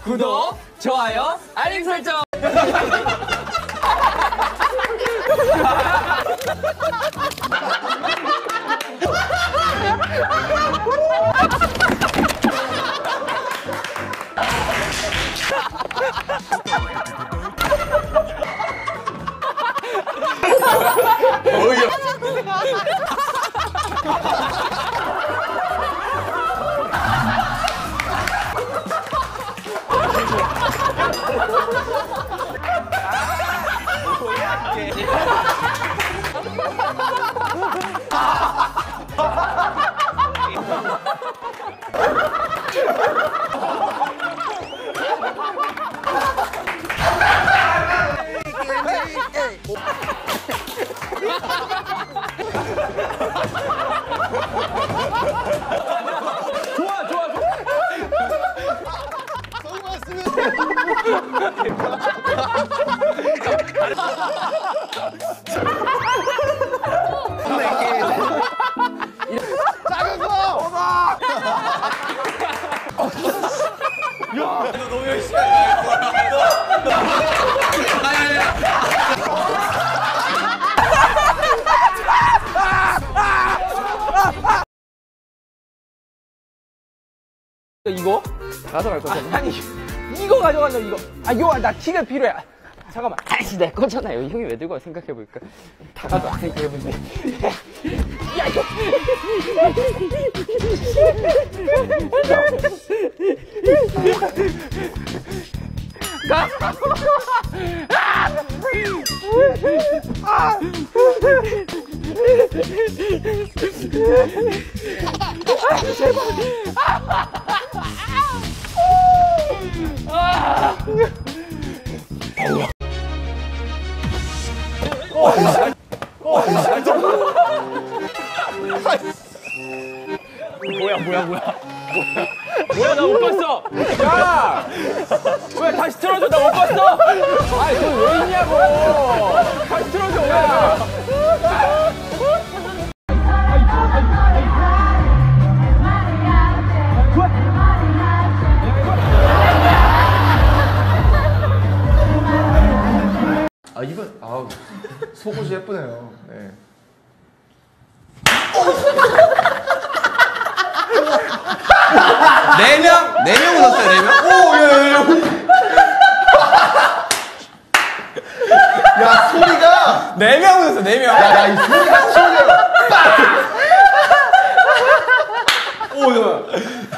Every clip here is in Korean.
구독, 좋아요, 알림 설정. 작은 거! 오바! 야! 너 너무 열심히 할 거야. 이거? 가져갈 거잖아. 아니, 이거 가져간다, 이거. 아, 이거, 나 키가 필요해. 잠깐만. 아이씨, 내 거잖아요. 형이 왜 들고 와, 생각해보니까. 다 가져와, 생각해보니. 야, 이거. 가! 제발. 뭐야, 나 못 봤어! 야! 왜 다시 틀어줘, 나 못 봤어! 아니, 너 왜 있냐고! 다시 틀어줘, 왜! 아, 이건, 속옷이 예쁘네요. 네. 네 명 웃었어요, 4명? 오, 예. 야, 소리가! 4명 웃었어, 4명. 야, 이 소리가 시원해요. 오, 야.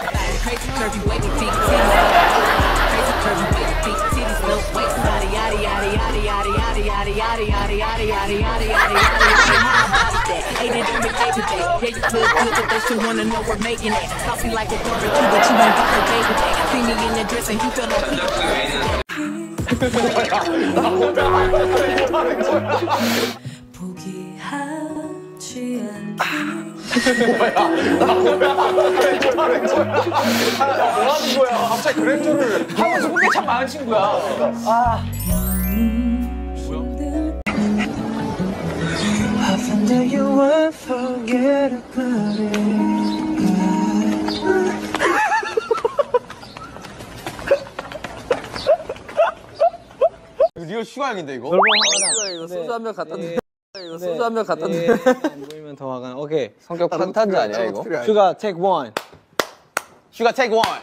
포기하지 않기. 뭐 하는 거야? 갑자기 그랜저를 하면서 혼자 참 많은 친구야. 아. 리얼 슈가형인데, 이거? 이거 소주 한 병 갖다 내. 이거 소주 한 병 갖다 내. 안 보이면 더 화가 나. 오케이. 성격 판타지 아니야, 이거? 슈가 take one. 슈가 take one.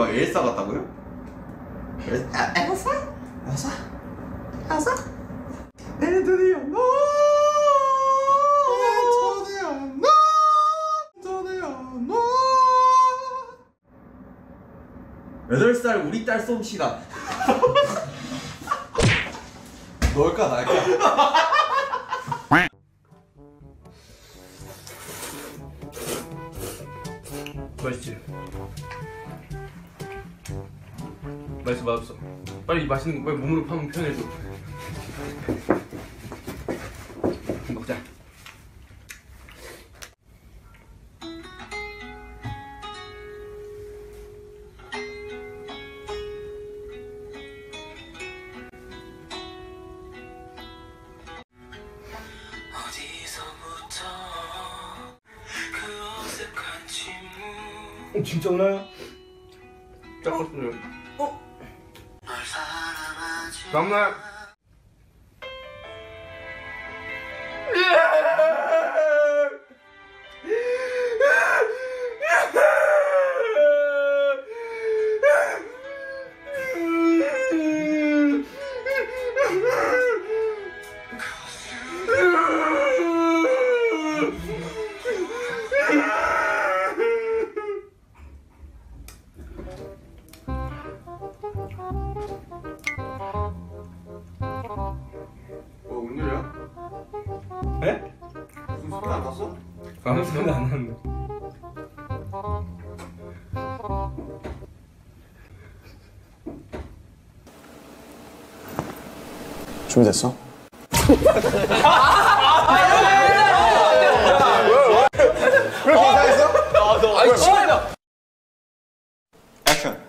막 엘사 같다고요? 엘사? 엘사? 엘사? 드디어 너 드디어 너 8살 우리 딸 솜씨다. 넣을까 말까? 맛있지? 맛있어 맛없어. 빨리 맛있는 거 빨리 몸으로 한번 표현해줘. 먹자. 진짜 오나요? 짝꿍들. 정말. 웬일이야? 네? 무슨 소리 안 났어? 아무 소리도 안 나는데. 준비됐어? 그렇게 이상했어? 아니, 진짜. 액션.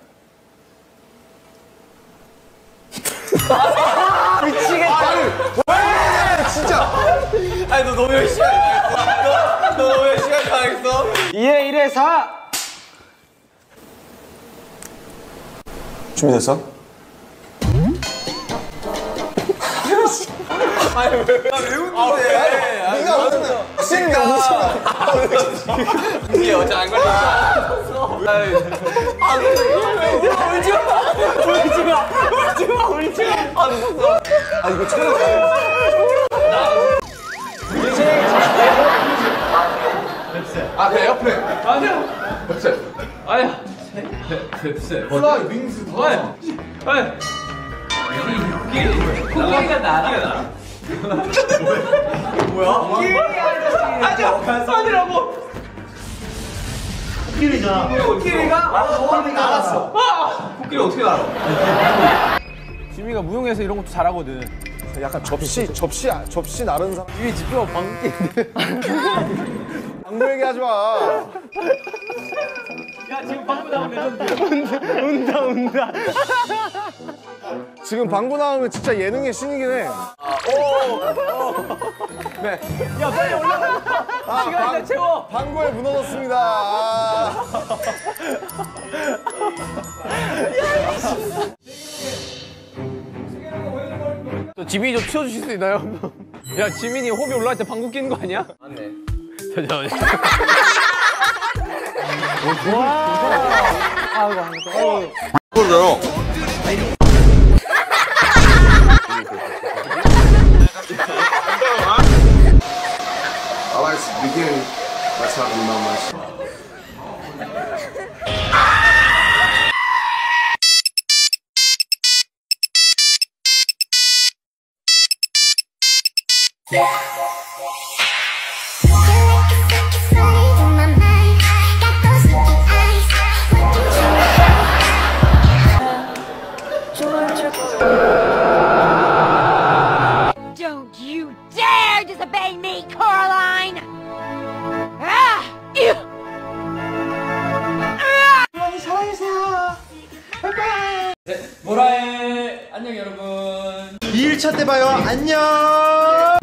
아니 너 너무 열심히 하겠어. 너 너무 열심히 하겠어. 2회 1회 4. 준비됐어? 네가 웃는다. 이게 어제 안 걸렸어. 아 이거 촬영. 아 그래 옆에. 아니야. 넵세. 아야. 넵세. 플라이 윙스 다. 아이. 코끼리가 나라. 아니라고. 코끼리가 알았어. 코끼리 어떻게 알아? 지민이가 무용에서 이런 것도 잘하거든. 약간 접시 나르는 사람. 위에 집중하고 방귀. 방구 얘기하지 마. 야 지금 방구 나오면 운다. 지금 방구 나오면 진짜 예능의 신이긴 해. 네. 야 빨리 올라가. 시간 다 채워. 방구에 무너졌습니다. 아. 또 지민이 좀 치워주실 수 있나요? 야 지민이 호비 올라갈 때 방구 끼는 거 아니야? 맞네. 그러죠. I like to begin by talking about myself. Don't you dare disobey me, Coraline! Ah! Ew! 보라의 안녕 여러분. 2일차 때 봐요. 안녕.